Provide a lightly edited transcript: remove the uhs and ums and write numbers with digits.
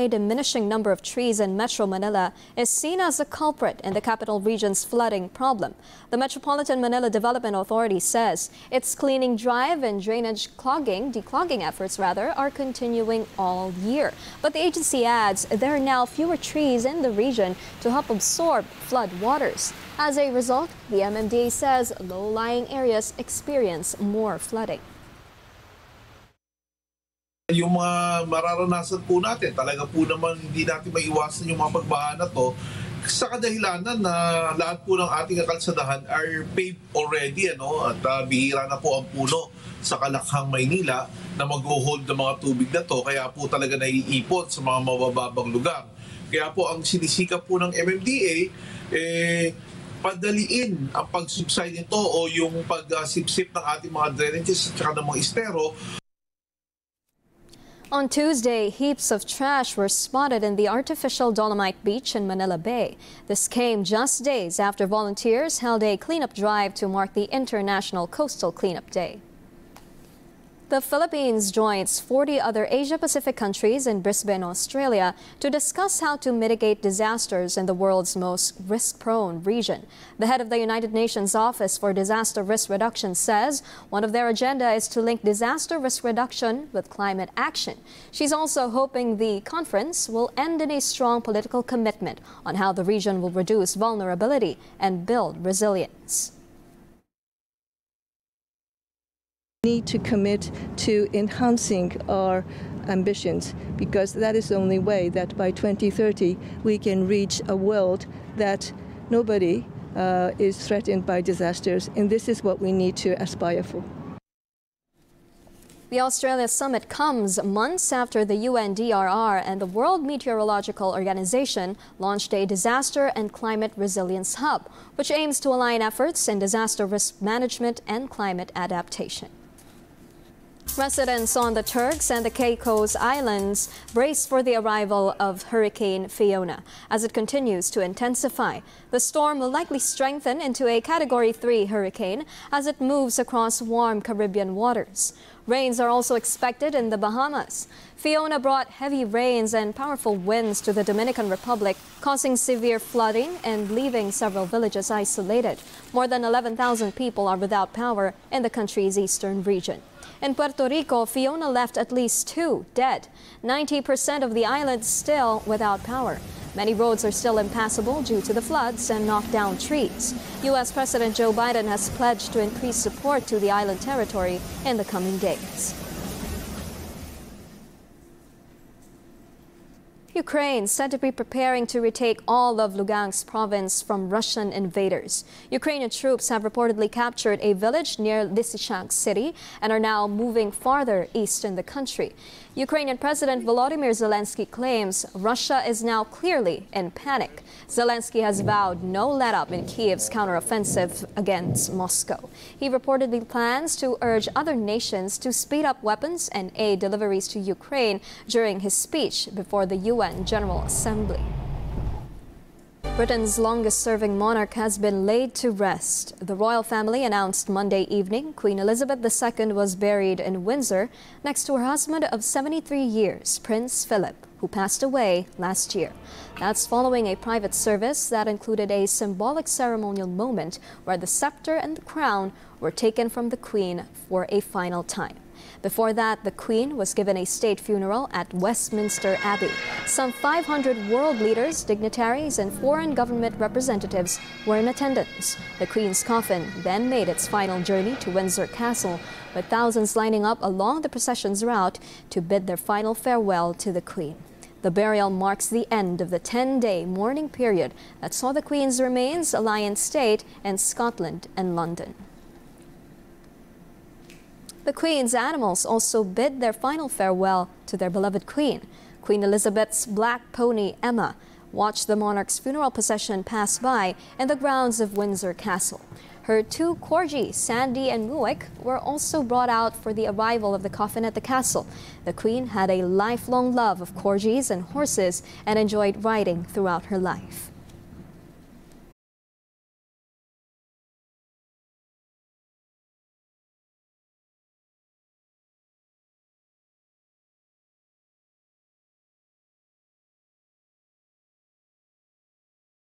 a diminishing number of trees in Metro Manila is seen as a culprit in the capital region's flooding problem. The Metropolitan Manila Development Authority says its cleaning drive and drainage declogging efforts are continuing all year. But the agency adds there are now fewer trees in the region to help absorb flood waters. As a result, the MMDA says low-lying areas experience more flooding. Yung mga mararanasan po natin, talaga po naman hindi natin maiwasan yung mga pagbaha na to sa kadahilanan na lahat po ng ating kalsadahan are paved already, at bihira na po ang puno sa Kalakhang, Maynila na mag-hold ng mga tubig na to, kaya po talaga naiipon sa mga mabababang lugar. Kaya po ang sinisikap po ng MMDA, padaliin ang pag-subside nito o yung pag-sipsip ng ating mga drainages at saka ng mga estero. On Tuesday, heaps of trash were spotted in the artificial Dolomite Beach in Manila Bay. This came just days after volunteers held a cleanup drive to mark the International Coastal Cleanup Day. The Philippines joins 40 other Asia-Pacific countries in Brisbane, Australia, to discuss how to mitigate disasters in the world's most risk-prone region. The head of the United Nations Office for Disaster Risk Reduction says one of their agenda is to link disaster risk reduction with climate action. She's also hoping the conference will end in a strong political commitment on how the region will reduce vulnerability and build resilience. Need to commit to enhancing our ambitions, because that is the only way that by 2030 we can reach a world that nobody is threatened by disasters, and this is what we need to aspire for. The Australia Summit comes months after the UNDRR and the World Meteorological Organization launched a Disaster and Climate Resilience Hub, which aims to align efforts in disaster risk management and climate adaptation. Residents on the Turks and the Caicos Islands brace for the arrival of Hurricane Fiona. As it continues to intensify, the storm will likely strengthen into a Category 3 hurricane as it moves across warm Caribbean waters. Rains are also expected in the Bahamas. Fiona brought heavy rains and powerful winds to the Dominican Republic, causing severe flooding and leaving several villages isolated. More than 11,000 people are without power in the country's eastern region. In Puerto Rico, Fiona left at least 2 dead. 90% of the island still without power. Many roads are still impassable due to the floods and knocked down trees. U.S. President Joe Biden has pledged to increase support to the island territory in the coming days. Ukraine said to be preparing to retake all of Lugansk province from Russian invaders. Ukrainian troops have reportedly captured a village near Lysychansk city and are now moving farther east in the country. Ukrainian President Volodymyr Zelensky claims Russia is now clearly in panic. Zelensky has vowed no let-up in Kiev's counteroffensive against Moscow. He reportedly plans to urge other nations to speed up weapons and aid deliveries to Ukraine during his speech before the UN General Assembly. Britain's longest-serving monarch has been laid to rest. The royal family announced Monday evening Queen Elizabeth II was buried in Windsor next to her husband of 73 years, Prince Philip, who passed away last year. That's following a private service that included a symbolic ceremonial moment where the scepter and the crown were taken from the Queen for a final time. Before that, the Queen was given a state funeral at Westminster Abbey. Some 500 world leaders, dignitaries, and foreign government representatives were in attendance. The Queen's coffin then made its final journey to Windsor Castle, with thousands lining up along the procession's route to bid their final farewell to the Queen. The burial marks the end of the 10-day mourning period that saw the Queen's remains lie in state in Scotland and London. The Queen's animals also bid their final farewell to their beloved Queen. Queen Elizabeth's black pony, Emma, watched the monarch's funeral procession pass by in the grounds of Windsor Castle. Her 2 corgis, Sandy and Muick, were also brought out for the arrival of the coffin at the castle. The Queen had a lifelong love of corgis and horses and enjoyed riding throughout her life.